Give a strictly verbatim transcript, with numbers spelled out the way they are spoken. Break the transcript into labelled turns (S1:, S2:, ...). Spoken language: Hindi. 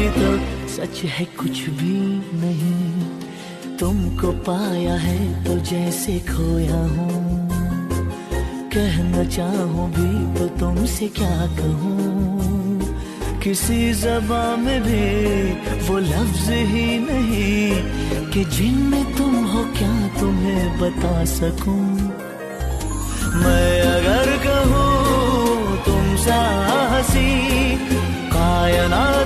S1: भी तो सच है कुछ भी नहीं। तुमको पाया है तो जैसे खोया हूँ, कहना चाहूँ भी तो तुमसे क्या कहूँ। किसी ज़बान में भी वो लफ्ज़ ही नहीं कि जिनमें तुम हो क्या तुम्हें बता सकूं। मैं अगर कहूँ तुम सा हंसी कायनात